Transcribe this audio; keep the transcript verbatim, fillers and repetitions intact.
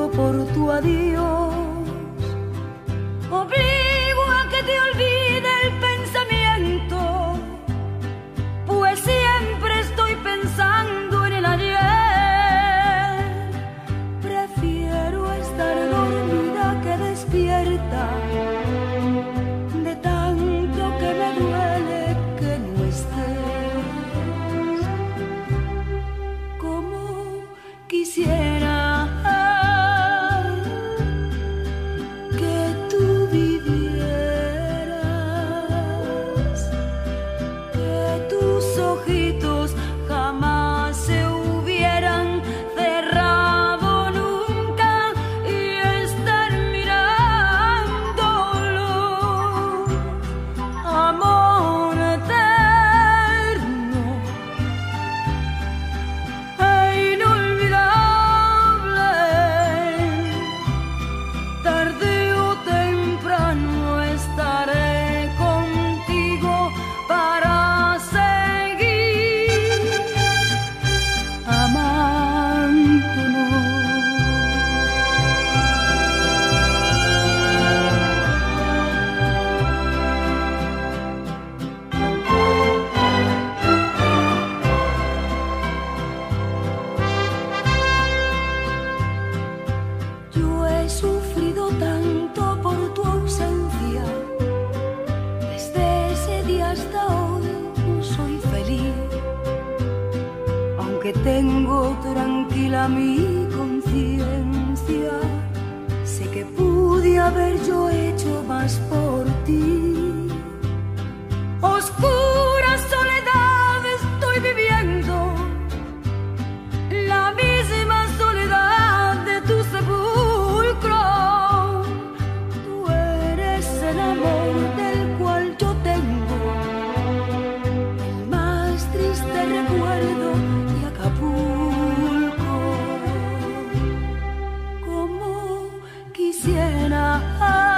tanto por tu adiós. Obligo a que te olvide el pensamiento, pues siempre estoy pensando en el ayer. Prefiero estar dormida que despierta, de tanto que me duele que no estés. Como quisiera que tú vivieras, que tus ojitos jamás se hubieran cerrado nunca y estar mirándolo. Amor eterno e inolvidable, tarde o temprano estaré contigo para seguir amándonos. Yo he sufrido tanto por tu ausencia, desde ese día hasta hoy no soy feliz. Aunque tengo tranquila mi conciencia, sé que pude haber yo hecho más por ti. Oscura soledad estoy viviendo, la misma soledad de tu sepulcro. Tú eres el amor del cual yo tengo el más triste recuerdo de Acapulco. Como quisiera